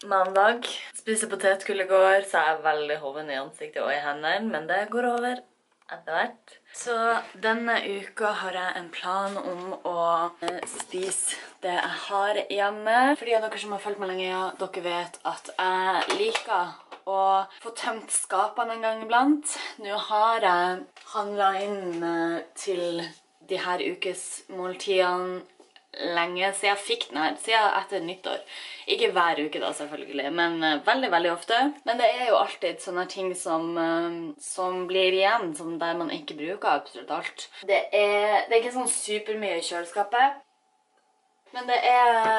mandag. Spiste potetgull I går, så jeg veldig hoven I ansiktet og I hendene, men det går over etter hvert. Så denne uka har jeg en plan om å spise det jeg har hjemme. For de av dere som har følt meg lenge, ja, dere vet at jeg liker å få tømt skapene en gang iblant. Nå har jeg handlet inn til de her ukesmåltidene lenge, så jeg fikk den her siden etter nyttår. Ikke hver uke da selvfølgelig, men veldig, veldig ofte. Men det jo alltid sånne ting som blir igjen, som der man ikke bruker absolutt alt. Det ikke sånn supermye I kjøleskapet, men det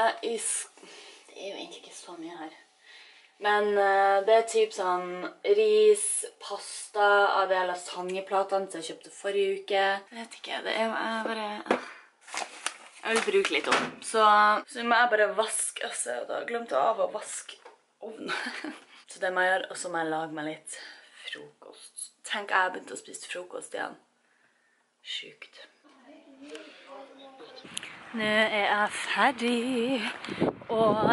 jo egentlig ikke så mye her. Men det typ sånn ris, pasta av de lasagneplatene som jeg kjøpte forrige uke. Jeg vet ikke, det bare... Jeg vil bruke litt om. Så må jeg bare vaske, altså, da glemte jeg av å vaske ovnen. Så det må jeg gjøre, og så må jeg lage meg litt frokost. Tenk, jeg har begynt å spise frokost igjen. Sjukt. Nå jeg ferdig, og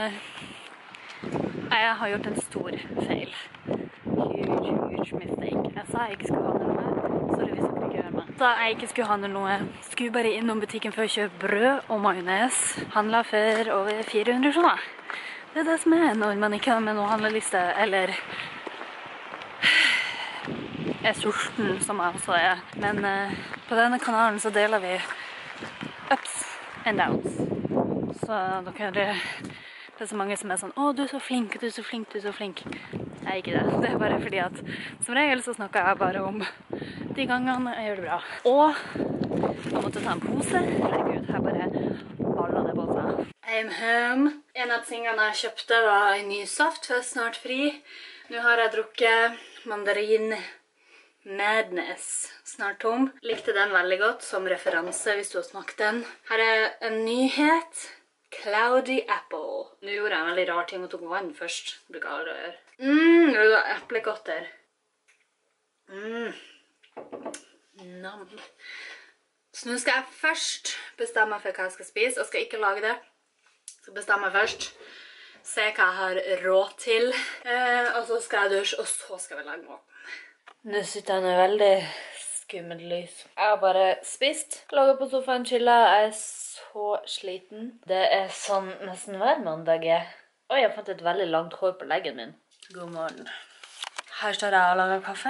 jeg har gjort en stor feil. Huge mistake. Jeg sa jeg ikke skulle handle noe. Sorry hvis dere ikke hører meg. Da jeg ikke skulle handle noe, skulle bare innom butikken for å kjøpe brød og majones. Handlet for over 400 kroner. Det det som når man ikke har med noen handleliste, eller sulten, som jeg også Men på denne kanalen så deler vi ups and downs. Så dere... Det så mange som sånn, «Å, du så flink, du så flink, du så flink». Jeg ikke det. Det bare fordi at som regel så snakker jeg bare om de gangene jeg gjør det bra. Og jeg måtte ta en pose. Herregud, jeg bare ballet det på seg. I'm home. En av tingene jeg kjøpte var en ny saft, for jeg snart fri. Nå har jeg drukket mandarin Madness, snart tom. Likte den veldig godt som referanse hvis du har smakt den. Her en nyhet. Cloudy apple. Nå gjorde jeg en veldig rar ting og tok vann først. Bruker jeg aldri å gjøre. Det var eplegodter. Nam. Så nå skal jeg først bestemme for hva jeg skal spise, og skal ikke lage det. Jeg skal bestemme først. Se hva jeg har råd til. Og så skal jeg dusje, og så skal vi lage maten. Nå sitter jeg med veldig skummelt lys. Jeg har bare spist. Laget på sofaen, chillet. Jeg så sliten. Det sånn nesten hver mandag. Oi, jeg fant et veldig langt hår på leggen min. God morgen. Her står jeg og lager kaffe.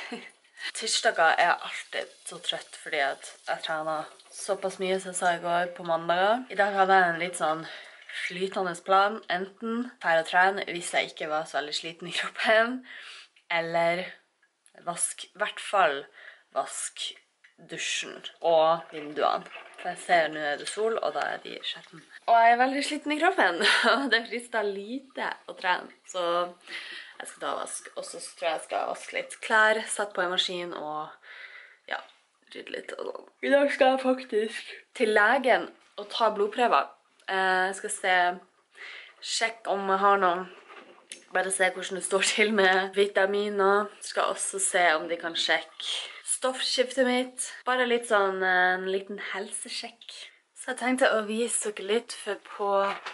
Tirsdager alltid så trøtt fordi at jeg trener såpass mye som jeg sa I går på mandager. I dag hadde jeg en litt sånn flytende plan. Enten færre å trene hvis jeg ikke var så veldig sliten I kroppen, eller vask, I hvert fall vask dusjen og vinduene. For jeg ser nå det sol, og da de skjetten. Og jeg veldig sliten I kroppen, og det frister lite å trene. Så jeg skal da vaske, og så tror jeg skal vaske litt klær, satt på en maskin, og ja, rydde litt og sånn. I dag skal jeg faktisk til legen og ta blodprøver. Jeg skal sjekke om jeg har noe, bare se hvordan det står til med vitaminer. Jeg skal også se om de kan sjekke stoffskiftet mitt. Bare litt sånn en liten helsesjekk. Så jeg tenkte å vise dere litt, for på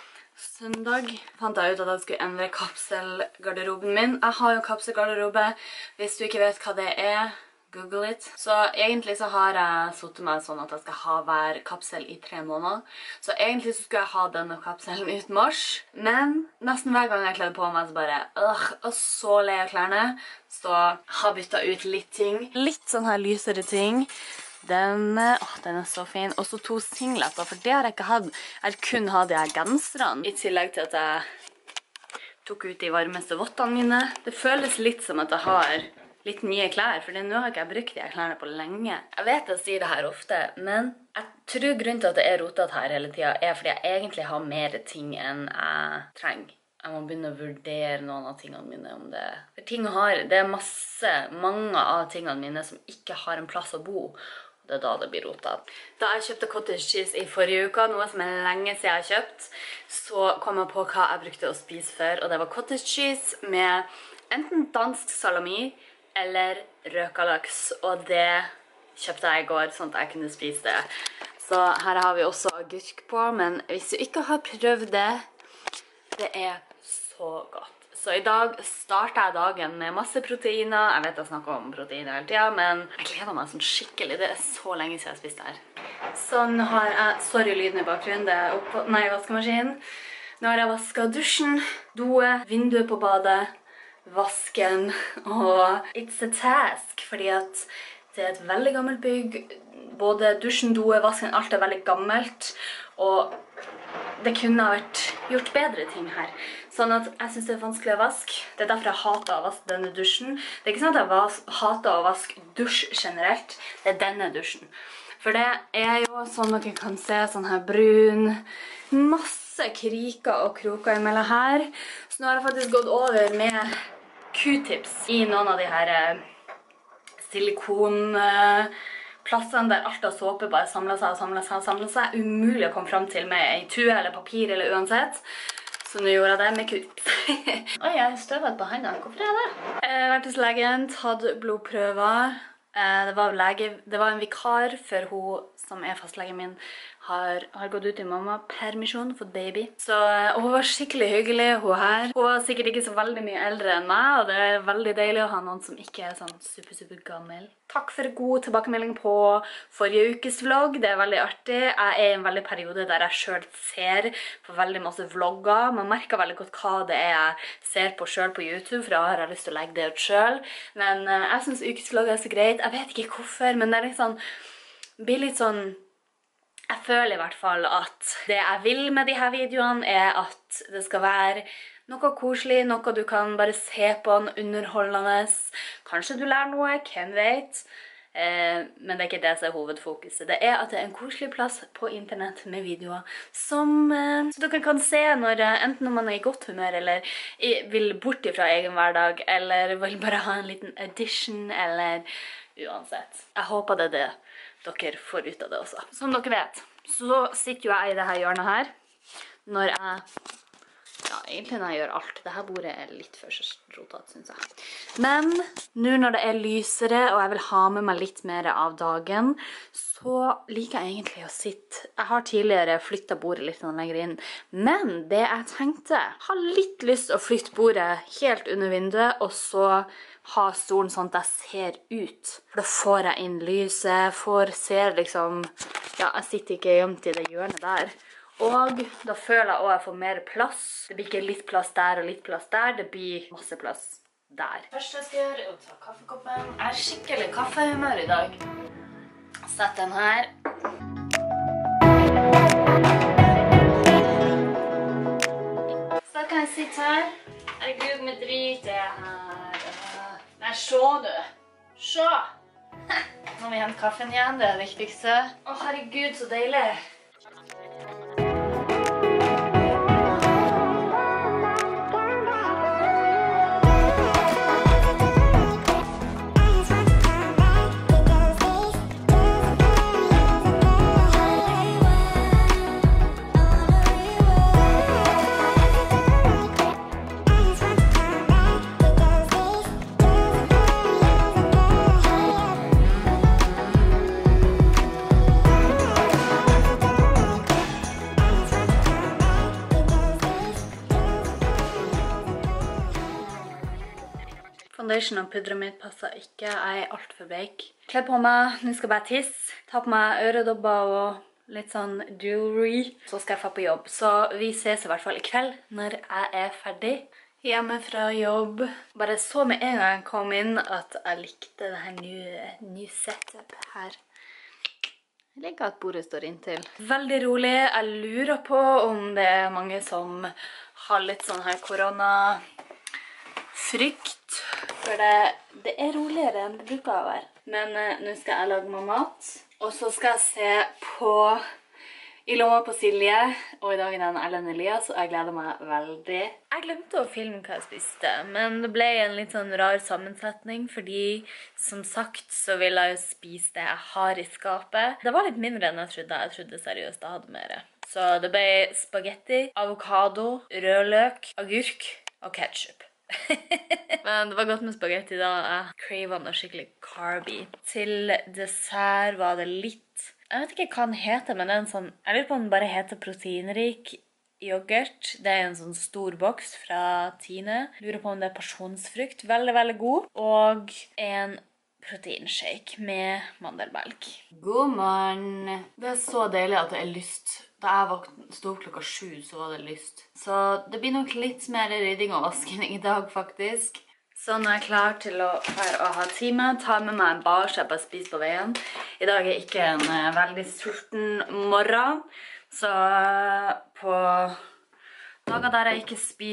søndag fant jeg ut at jeg skulle endre kapselgarderoben min. Jeg har jo kapselgarderobe. Hvis du ikke vet hva det Google it. Så egentlig så har jeg satt meg sånn at jeg skal ha hver kapsel I 3 måneder. Så egentlig så skulle jeg ha denne kapselen ut mars. Men nesten hver gang jeg kledde på meg så bare, og så lei av klærne. Så jeg har byttet ut litt ting. Litt sånn her lysere ting. Den så fin. Og så 2 singletter, for det har jeg ikke hatt. Jeg har kun hatt de her genserne. I tillegg til at jeg tok ut de varmeste vottene mine. Det føles litt som at jeg har litt nye klær, for nå har ikke jeg brukt de klærne på lenge. Jeg vet jeg sier det her ofte, men jeg tror grunnen til at det rotet her hele tiden fordi jeg egentlig har mer ting enn jeg trenger. Jeg må begynne å vurdere noen av tingene mine om det. For det mange av tingene mine som ikke har en plass å bo. Det da det blir rotet. Da jeg kjøpte cottage cheese I forrige uke, noe som lenge siden jeg har kjøpt, så kom jeg på hva jeg brukte å spise for, og det var cottage cheese med enten dansk salami eller røkalaks, og det kjøpte jeg I går, sånn at jeg kunne spise det. Så her har vi også agurk på, men hvis du ikke har prøvd det, det så godt. Så i dag startet jeg dagen med masse proteiner. Jeg vet jeg snakker om proteiner hele tiden, men jeg gleder meg sånn skikkelig. Det så lenge siden jeg spiste her. Sånn har jeg, sorry lyden i bakgrunnen, det vaskemaskinen. Nå har jeg vasket dusjen, doet, vinduet på badet, vasken, og it's a task, fordi at det er et veldig gammelt bygg. Både dusjen, doet, vasken, alt er veldig gammelt, og det kunne ha vært gjort bedre ting her. Sånn at jeg synes det er vanskelig å vaske. Det er derfor jeg hater å vaske denne dusjen. Det er ikke sånn at jeg hater å vaske dusj generelt, det er denne dusjen. For det er jo sånn dere kan se, sånn her brun, masse kriker og kroker imellom her. Så nå har jeg faktisk gått over med Q-tips i noen av de her silikonplassene der alt av såpe bare samler seg. Umulig å komme frem til med en tue eller papir eller uansett. Så nå gjorde jeg det med Q-tips. Oi, jeg støvet på hendene. Hvorfor er det? Jeg har vært hos legen, tatt blodprøver. Det var en vikar for hun som er fastlegen min har gått ut i mamma-permisjon for baby. Så hun var skikkelig hyggelig, hun her. Hun var sikkert ikke så veldig mye eldre enn meg, og det er veldig deilig å ha noen som ikke er sånn super gammel. Takk for god tilbakemelding på forrige ukes vlogg. Det er veldig artig. Jeg er i en veldig periode der jeg selv ser på veldig masse vlogger. Man merker veldig godt hva det er jeg ser på selv på YouTube, for da har jeg lyst til å legge det ut selv. Men jeg synes ukesvlogg er så greit. Jeg vet ikke hvorfor, men det er litt sånn, blir litt sånn, jeg føler i hvert fall at det jeg vil med de her videoene er at det skal være noe koselig, noe du kan bare se på, en underholdende. Kanskje du lærer noe, hvem vet. Men det er ikke det som er hovedfokuset. Det er at det er en koselig plass på internett med videoer som så dere kan se enten når man er i godt humør, eller vil bort fra egen hverdag, eller vil bare ha en liten audition, eller uansett. Jeg håper det er det dere får ut av det også. Som dere vet, så sitter jo jeg i dette hjørnet her, når egentlig når jeg gjør alt. Dette bordet er litt for rotet, synes jeg. Men nå når det er lysere, og jeg vil ha med meg litt mer av dagen, så liker jeg egentlig å sitte. Jeg har tidligere flyttet bordet litt lenger inn, men det jeg tenkte, har litt lyst til å flytte bordet helt under vinduet, og så ha stolen sånn at jeg ser ut. For da får jeg inn lyset, ser liksom, jeg sitter ikke gjemt i det hjørnet der. Og da føler jeg også at jeg får mer plass. Det blir ikke litt plass der og litt plass der, det blir masse plass der. Først jeg skal gjøre er å ta kaffekoppen. Jeg er skikkelig kaffehumør i dag. Sett den her. Så kan jeg sitte her. Herregud, med drit det her. Nei, se du. Se. Nå må vi hente kaffen igjen, det er det viktigste. Å, herregud, så deilig. Foundation og pudderet mitt passer ikke, jeg er alt for bleik. Kle på meg, nå skal jeg bare tisse, ta på meg øredobber og litt sånn jewelry. Så skal jeg få på jobb, så vi ses i hvert fall i kveld når jeg er ferdig hjemme fra jobb. Bare så med en gang jeg kom inn at jeg likte det her nye setup her. Jeg liker at bordet står inntil. Veldig rolig, jeg lurer på om det er mange som har litt sånn her koronafrykt. For det er roligere enn det bruker å være. Men nå skal jeg lage meg mat. Og så skal jeg se på I lomma på Silje. Og i dag er den Ellen Elias, og jeg gleder meg veldig. Jeg glemte å filme hva jeg spiste, men det ble en litt sånn rar sammensetning. Fordi, som sagt, så vil jeg jo spise det jeg har i skapet. Det var litt mindre enn jeg trodde. Jeg trodde seriøst jeg hadde mer. Så det ble spagetti, avokado, rødløk, agurk og ketchup. Men det var godt med spagetti da. Jeg cravet noe skikkelig carby. Til dessert var det litt, jeg vet ikke hva den heter, men det er en sånn, jeg lurer på om den bare heter proteinrik yoghurt. Det en sånn stor boks fra Tine. Lurer på om det pasjonsfrukt. Veldig, veldig god. Og en proteinshake med mandelmelk. God morgen! Det så deilig at det lyst. Da jeg sto opp klokka 7, så var det lyst. Så det blir nok litt mer rydding og vasking I dag, faktisk. Så nå jeg klar til å ha time. Ta med meg en bar, så jeg bare spiser på veien. I dag ikke en veldig sulten morgen. Så på dager der jeg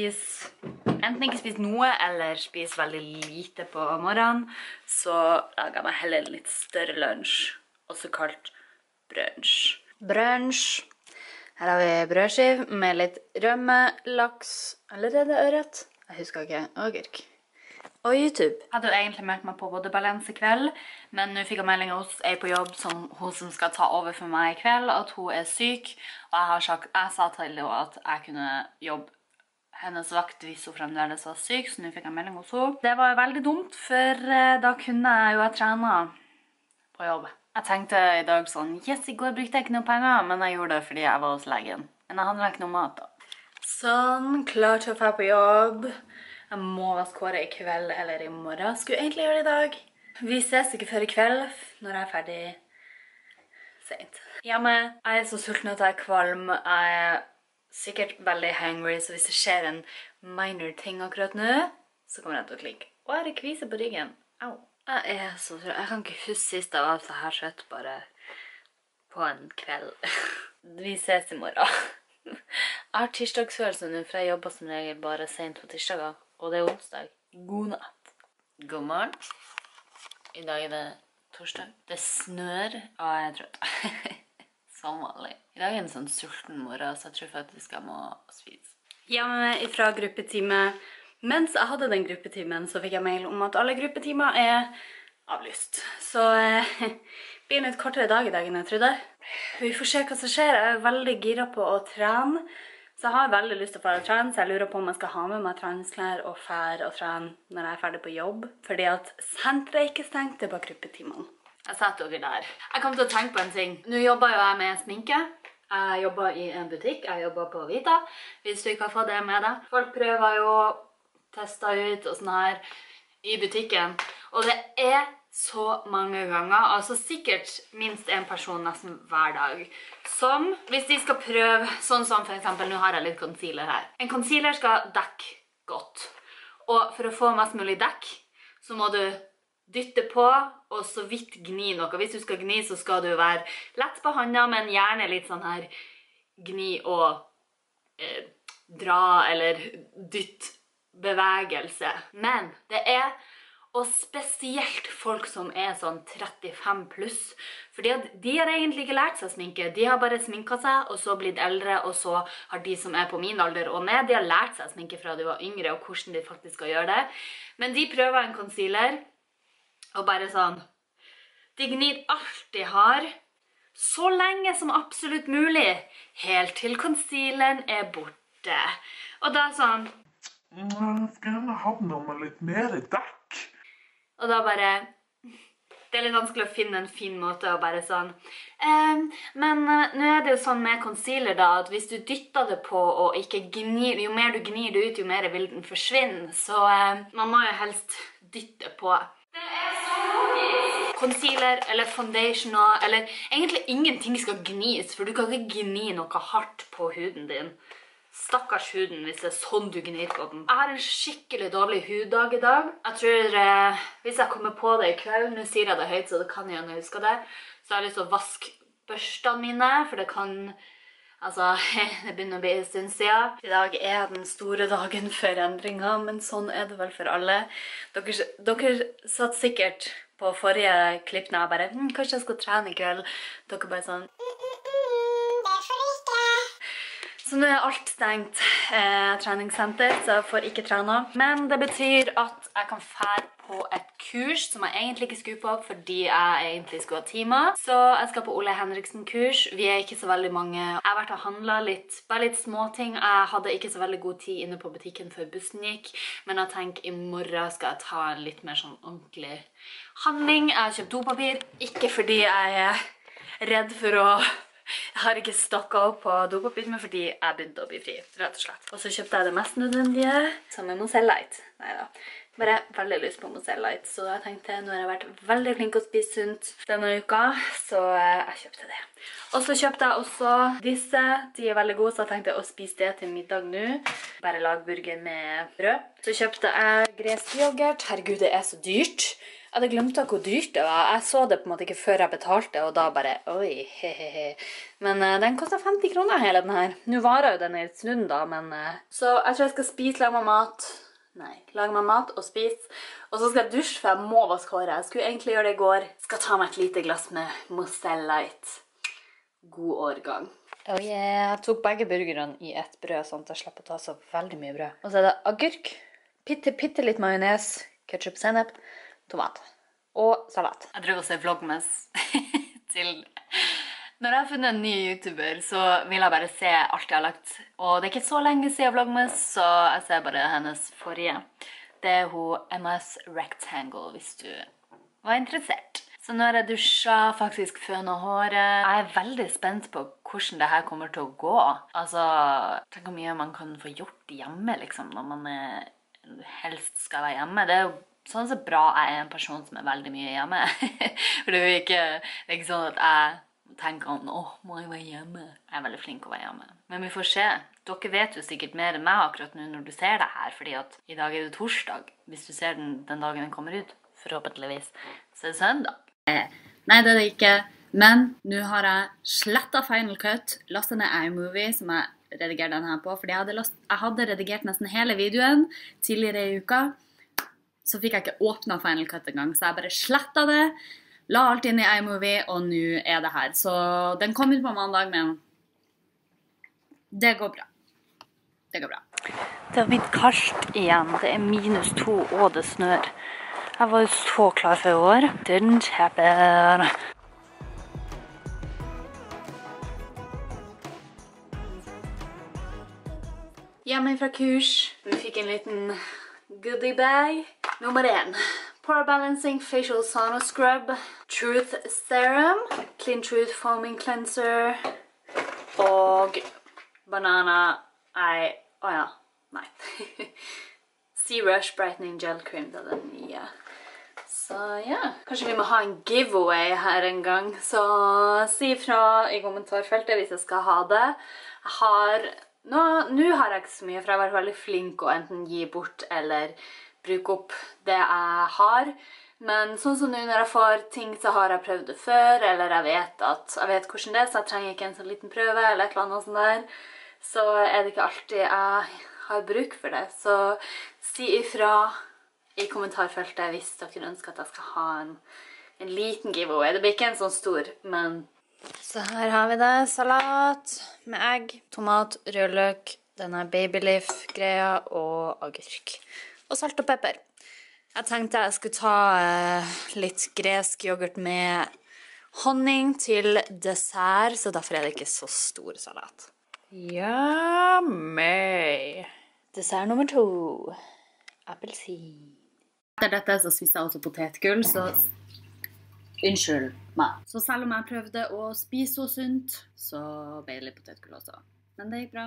enten ikke spiser noe, eller spiser veldig lite på morgenen, så lager jeg meg heller litt større lunsj, også kalt brunch. Brunch. Her har vi brødskiv med litt rømme, laks, eller det ørret? Jeg husker ikke. Agurk. Og YouTube. Jeg hadde jo egentlig meldt meg på Body Balance I kveld, men nå fikk jeg melding hos ei på jobb hun som skal ta over for meg I kveld, at hun syk. Og jeg sa til henne at jeg kunne jobbe hennes vakt hvis hun fremdeles var syk, så nå fikk jeg melding hos henne. Det var veldig dumt, for da kunne jeg jo ha trenet på jobb. Jeg tenkte I dag sånn, yes, I går brukte jeg ikke noe penger, men jeg gjorde det fordi jeg var hos legen. Men jeg hadde ikke noe mat da. Sånn, klar til å få på jobb. Jeg må vaske håret I kveld eller I morgen. Skulle egentlig gjøre det I dag. Vi ses ikke før I kveld, når jeg ferdig sent. Hjemme, jeg så sulten at jeg kvalm. Jeg sikkert veldig hungry, så hvis det skjer en minor ting akkurat nå, så kommer jeg til å klikke. Og jeg kvise på ryggen. Au. Jeg så trøtt. Jeg kan ikke huske sist jeg var så her trøtt bare på en kveld. Vi ses I morgen. Jeg har tirsdagsfølelse nå, for jeg jobber som regel bare sent på tirsdager. Og det onsdag. God natt. God morgen. I dag det torsdag. Det snør, og jeg trøtt. Som vanlig. I dag en sånn sulten morgen, så jeg tror faktisk jeg må spise. Hjemme ifra gruppetime. Mens jeg hadde den gruppetimen, så fikk jeg mail om at alle gruppetimer avlyst. Så det blir en litt kortere dag I dag enn jeg trodde. Vi får se hva som skjer. Jeg veldig gira på å trene. Så jeg har veldig lyst til å fære og trene, så jeg lurer på om jeg skal ha med meg treningsklær og fære og trene når jeg ferdig på jobb. Fordi at senteret ikke stengte på gruppetimene. Jeg satt dere der. Jeg kom til å tenke på en ting. Nå jobber jo jeg med sminke. Jeg jobber I en butikk. Jeg jobber på Vita. Hvis du ikke har fått det med deg. Folk prøver jo å teste ut og sånn her I butikken. Og det så mange ganger, altså sikkert minst en person nesten hver dag, som hvis de skal prøve, sånn som for eksempel, nå har jeg litt concealer her. En concealer skal dekke godt, og for å få mest mulig dekk, så må du dytte på, og så vidt gni noe. Hvis du skal gni, så skal du være lett på handa, men gjerne litt sånn her gni og dra eller dytt bevegelse. Men det og spesielt folk som sånn 35 pluss, fordi de har egentlig ikke lært seg sminke. De har bare sminket seg, og så blitt eldre, og så har de som på min alder og ned, de har lært seg sminke fra de var yngre, og hvordan de faktisk skal gjøre det. Men de prøver en concealer, og bare sånn, de gnir alt de har, så lenge som absolutt mulig, helt til concealeren borte. Og da sånn, jeg skal gjerne ha noe med litt mer dekk. Og da bare, det litt vanskelig å finne en fin måte å bare sånn, men nå det jo sånn med concealer da, at hvis du dytter det på og ikke gnir, jo mer du gnir det ut, jo mer vil den forsvinne, så man må jo helst dytte på. Det så logisk! Concealer eller foundation, eller egentlig ingenting skal gnis, for du kan ikke gni noe hardt på huden din. Stakkars huden hvis det sånn du gnir på den. Jeg har en skikkelig dårlig huddag I dag. Jeg tror, hvis jeg kommer på det I kveld, nå sier jeg det høyt, så det kan jeg når jeg husker det, så har jeg lyst til å vaske børstene mine, for det kan, altså, det begynner å bli en stund siden. I dag den store dagen for endringer, men sånn det vel for alle. Dere satt sikkert på forrige klipp når jeg bare, kanskje jeg skal trene I kveld. Dere bare sånn, så nå alt stengt treningssenter, så jeg får ikke trene. Men det betyr at jeg kan fære på et kurs som jeg egentlig ikke skulle på, fordi jeg egentlig skulle ha timer. Så jeg skal på Ole Henriksen-kurs. Vi ikke så veldig mange. Jeg har vært og handlet litt, bare litt småting. Jeg hadde ikke så veldig god tid inne på butikken før bussen gikk, men jeg tenker I morgen skal jeg ta en litt mer sånn ordentlig handling. Jeg har kjøpt dopapir, ikke fordi jeg redd for å Jeg har ikke stokket opp på dopapir fordi jeg begynte å bli fri, rett og slett. Og så kjøpte jeg det mest nødvendige, sammen med Mozell Light. Neida. Bare veldig lyst på Mozell Light, så jeg tenkte, nå har jeg vært veldig flink å spise sunt denne uka, så jeg kjøpte det. Og så kjøpte jeg også disse, de veldig gode, så jeg tenkte å spise det til middag nå. Bare lag burger med brød. Så kjøpte jeg gresk yoghurt. Herregud, det så dyrt. Jeg hadde glemt hvor dyrt det var. Jeg så det på en måte ikke før jeg betalte, og da bare, oi, hehehe. Men den kostet 50 kroner hele den her. Nå varer jo den i et stund da, men... Så jeg tror jeg skal spise, lage meg mat. Nei, lage meg mat og spise. Og så skal jeg dusje, for jeg må vaske håret. Jeg skulle egentlig gjøre det i går. Skal ta meg et lite glass med Mozell Light. God årgang. Oh yeah, jeg tok begge burgerne i ett brød, sånn at jeg slipper å ta så veldig mye brød. Og så det agurk, bitte litt majones, ketchup, sennep, tomat og salat. Jeg driver og ser vlogmas til... Når jeg har funnet en ny YouTuber, så vil jeg bare se alt jeg har lagt. Og det ikke så lenge siden vlogmas, så jeg ser bare hennes forrige. Det hun MS Rectangle, hvis du var interessert. Så nå har jeg dusjet, faktisk fønet håret. Jeg veldig spent på hvordan det her kommer til å gå. Altså, tenk hvor mye man kan få gjort hjemme, liksom, når man helst skal være hjemme. Det jo sånn så bra jeg en person som veldig mye hjemme. For det jo ikke sånn at jeg tenker om, må jeg være hjemme? Jeg veldig flink å være hjemme. Men vi får se. Dere vet jo sikkert mer enn meg akkurat nå når du ser det her, fordi at i dag det torsdag. Hvis du ser den dagen den kommer ut, forhåpentligvis, så det søndag. Nei, det det ikke. Men nå har jeg slettet Final Cut, lastet ned iMovie, som jeg redigerte den her på, fordi jeg hadde redigert nesten hele videoen tidligere i uka. Så fikk jeg ikke åpnet Final Cut en gang, så jeg bare slettet det, la alt inn i iMovie, og nå det her. Så den kom ut på mandag, men det går bra. Det går bra. Det har blitt kaldt igjen. Det -2, og det snør. Jeg var jo så klar for i år. Didn't happen. Hjemme fra kurs. Vi fikk en liten goodie bag. Nummer 1. Pore Balancing Facial Sauna Scrub. Truth Serum. Clean Truth Foaming Cleanser. Og banana. Nei. Sea Rush Brightening Gel Cream. Det den nye. Så ja, kanskje vi må ha en giveaway her en gang. Så si fra i kommentarfeltet hvis jeg skal ha det. Nå har jeg ikke så mye, for jeg har vært veldig flink å enten gi bort eller bruke opp det jeg har. Men sånn som nå når jeg får ting, så har jeg prøvd det før, eller jeg vet hvordan det så jeg trenger ikke en sånn liten prøve eller et eller annet sånt der. Så det ikke alltid jeg har bruk for det. Så si ifra i kommentarfeltet hvis dere ønsker at jeg skal ha en liten giveaway. Det blir ikke en sånn stor, men... Så her har vi det. Salat med egg, tomat, rødløk, denne babyleaf-greia og agurk. Og salt og pepper. Jeg tenkte jeg skulle ta litt gresk yoghurt med honning til dessert, så derfor det ikke så stor salat. Yummy! Dessert nummer 2. Appelsin. Etter dette så spiste jeg også potetgull, så... Unnskyld meg. Så selv om jeg prøvde å spise så sunt, så ble det litt potetgull også. Men det gikk bra.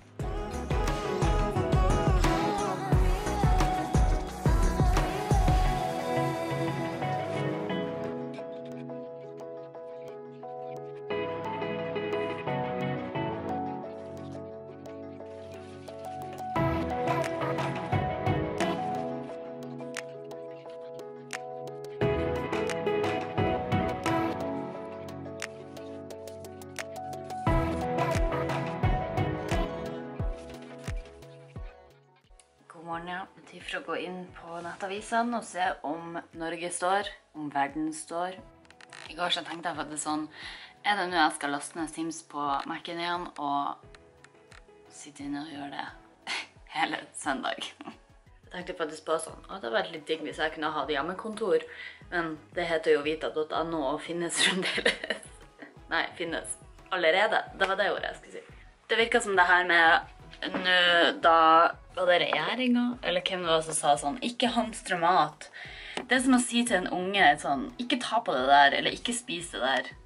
Ja. Tid for å gå inn på nettavisen og se om Norge står, om verden står. I går så tenkte jeg faktisk sånn, det nå jeg skal laste ned Sims på Mac-en igjen og sitte inne og gjøre det hele søndag. Jeg tenkte faktisk på sånn, det var litt digg hvis jeg kunne ha det hjemmekontor, men det heter jo vita.no og finnes fremdeles. Nei, finnes allerede. Det var det ordet jeg skulle si. Det virker som det her med da var det regjeringen, eller hvem det var som sa sånn, ikke hamstre mat. Det som å si til en unge sånn, ikke ta på det der, eller ikke spise det der.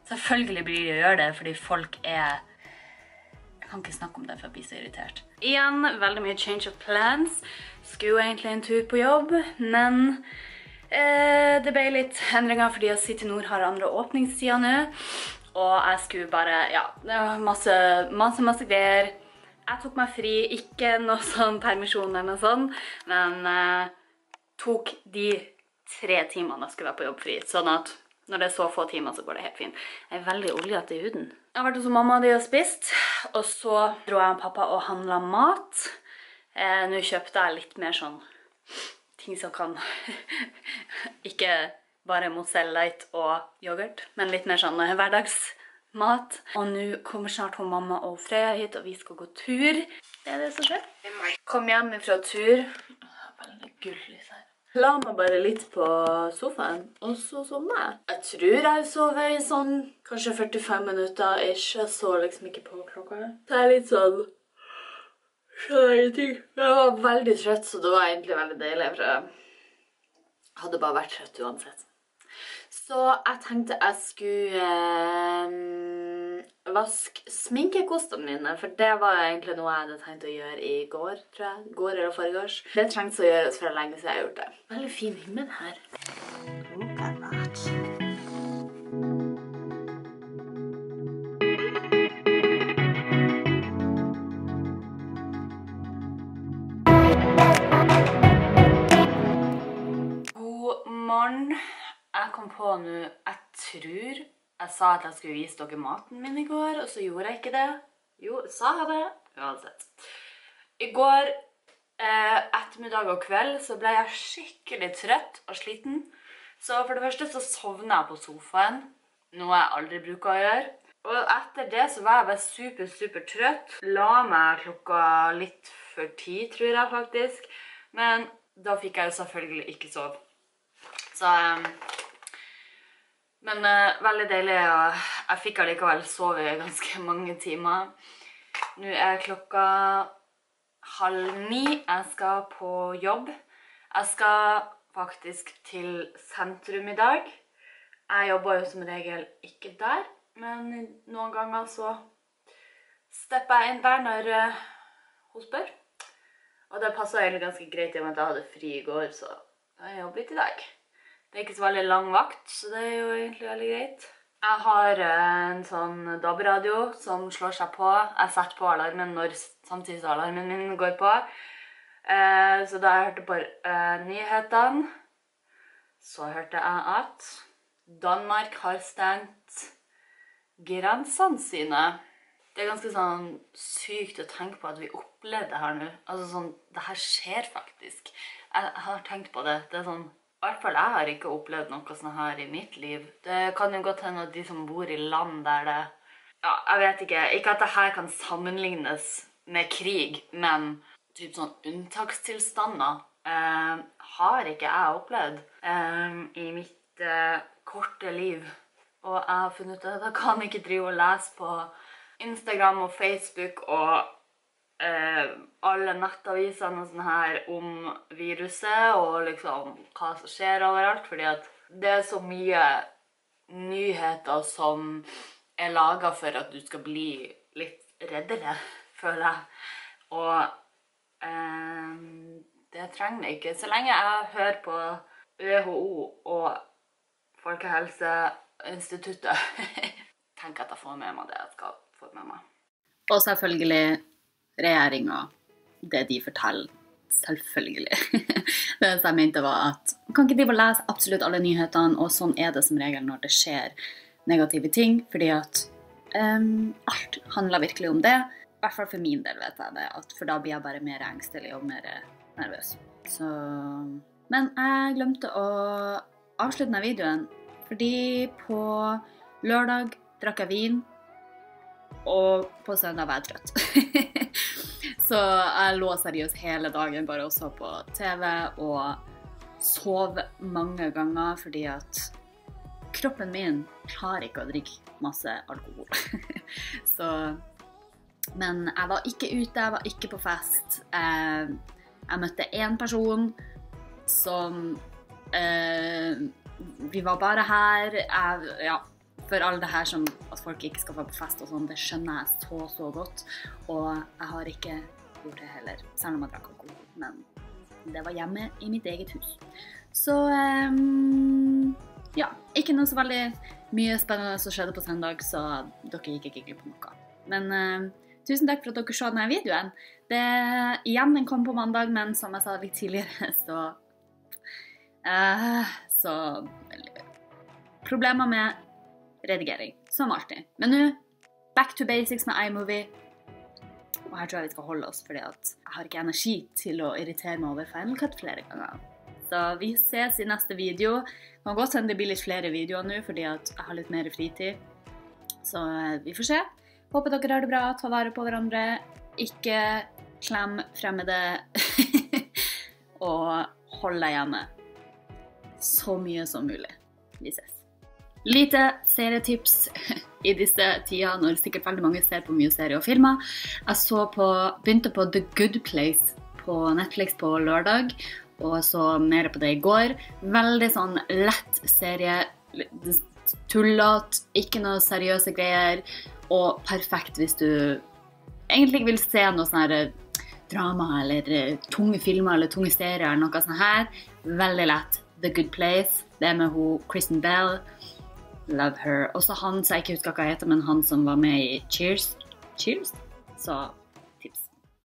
Selvfølgelig blir de å gjøre det, fordi folk Jeg kan ikke snakke om det for jeg blir så irritert. Igjen, veldig mye change of plans. Skulle egentlig en tur på jobb, men det ble litt endringer fordi City Nord har andre åpningstider nå. Og jeg skulle bare, det var masse greier. Jeg tok meg fri, ikke noe sånn permisjon eller noe sånt, men tok de 3 timene jeg skulle være på jobb fri, sånn at når det så få timer, så går det helt fint. Jeg veldig oljete i huden. Jeg har vært hos mamma og spist, og så dro jeg og pappa og handlet mat. Nå kjøpte jeg litt mer sånn ting som kan ikke bare mozzarella light og yoghurt, men litt mer sånn hverdagsmat. Og nå kommer snart hun mamma og Freya hit, og vi skal gå tur. Det det som skjer. Kom hjem fra tur. Veldig gullig her. La meg bare litt på sofaen, og så sovner jeg. Jeg tror jeg sover i sånn, kanskje 45 minutter ish. Jeg så liksom ikke på klokka. Det litt sånn, skjønner ingenting. Jeg var veldig trøtt, så det var egentlig veldig deilig, for jeg hadde bare vært trøtt uansett. Så jeg tenkte jeg skulle vaske sminkekostene mine, for det var egentlig noe jeg hadde tenkt å gjøre i går, tror jeg. Går eller foregårs. Det trengtes å gjøres for lenge siden jeg har gjort det. Veldig fin himmel her. Look at that. God morgen. Jeg kom på nå, jeg tror jeg sa at jeg skulle vise dere maten min i går, og så gjorde jeg ikke det. Jo, sa jeg det? Uansett. I går, ettermiddag og kveld, så ble jeg skikkelig trøtt og sliten. Så for det første så sovnet jeg på sofaen, noe jeg aldri bruker å gjøre. Og etter det så var jeg bare super trøtt. La meg klokka litt før 10, tror jeg faktisk. Men da fikk jeg jo selvfølgelig ikke sove. Så men veldig deilig, og jeg fikk allikevel sove i ganske mange timer. Nå klokka 8:30. Jeg skal på jobb. Jeg skal faktisk til sentrum i dag. Jeg jobber jo som regel ikke der, men noen ganger så stepper jeg inn der når hun spør. Og det passet egentlig ganske greit i og med at jeg hadde fri i går, så jeg jobber litt i dag. Det ikke så veldig lang vakt, så det jo egentlig veldig greit. Jeg har en sånn DAB-radio som slår seg på. Jeg setter på alarmen samtidig som alarmen min går på. Så da jeg hørte på nyhetene, så hørte jeg at Danmark har stengt grensene sine. Det ganske sånn sykt å tenke på at vi opplevde det her nå. Altså sånn, det her skjer faktisk. Jeg har tenkt på det. Det sånn, i hvert fall jeg har ikke opplevd noe sånn her i mitt liv. Det kan jo godt hende at de som bor i land der det... Ja, jeg vet ikke. Ikke at det her kan sammenlignes med krig, men typ sånn unntakstilstander har ikke jeg opplevd i mitt korte liv. Og jeg har funnet ut at jeg kan ikke drive og lese på Instagram og Facebook og alle nettavisene og sånn her om viruset og liksom hva som skjer overalt, fordi at det så mye nyheter som laget for at du skal bli litt reddere, føler jeg. Og det trenger jeg ikke. Så lenge jeg hører på WHO og Folkehelseinstituttet, tenker at jeg får med meg det jeg skal få med meg. Og selvfølgelig regjeringen, det de forteller, selvfølgelig. Det som jeg mente var at man kan ikke drive og lese absolutt alle nyhetene, og sånn det som regel når det skjer negative ting, fordi at alt handler virkelig om det. I hvert fall for min del vet jeg det, for da blir jeg bare mer engstelig og mer nervøs. Så... Men jeg glemte å avslutte denne videoen, fordi på lørdag drakk jeg vin, og på søndag var jeg trøtt. Så jeg lå seriøst hele dagen bare og så på TV og sov mange ganger fordi at kroppen min klarer ikke å drikke masse alkohol. Så, men jeg var ikke ute, jeg var ikke på fest. Jeg møtte en person som vi var bare her. for alle det her som at folk ikke skal være på fest og sånn, det skjønner jeg så godt. Og jeg har ikke gjort det heller, selv om jeg drakk alkohol. Men det var hjemme i mitt eget hus. Så ja, ikke noe så veldig mye spennende som skjedde på søndag, så dere gikk ikke glipp av noe. Men tusen takk for at dere så denne videoen. Den kom på mandag, men som jeg sa litt tidligere, så problemer med redigering, som alltid. Men nå, back to basics med iMovie. Og her tror jeg vi skal holde oss, fordi at jeg har ikke energi til å irritere meg over Final Cut flere ganger. Så vi ses i neste video. Det kan godt hende det blir litt flere videoer nå, fordi at jeg har litt mer fritid. Så vi får se. Håper dere har det bra, ta vare på hverandre, ikke klem fremmede, og hold deg hjemme så mye som mulig. Vi ses. Lite serietips i disse tider, når sikkert veldig mange ser på mye serier og filmer. Jeg begynte på The Good Place på Netflix på lørdag, og så mer på det i går. Veldig sånn lett serie, tullet, ikke noe seriøse greier, og perfekt hvis du egentlig ikke vil se noe sånn her drama, eller tunge filmer, eller tunge serier, eller noe sånt her. Veldig lett. The Good Place. Det med Kristen Bell. Love her. Også han, så jeg ikke husker hva jeg heter, men han som var med i Cheers. Så